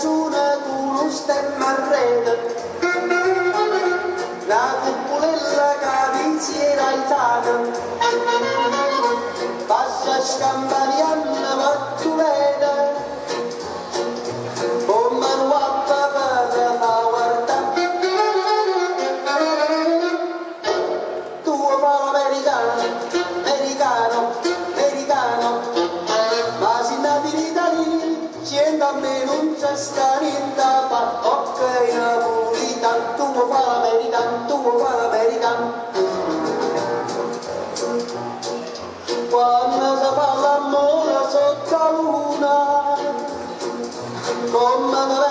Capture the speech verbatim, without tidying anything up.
ragione tu non stemma a rete, la cupolella che vi si era alzata, passa scamparianna ma tu vede, come ruappa per fa guardare, tu fa l'americano, americano, americano, ma si nati in Italia, siendo a me non c'è sta niente a fa, ok napolitano, tu fa l'americano, tu fa l'americano. Quando si fa l'amore sotto la luna, come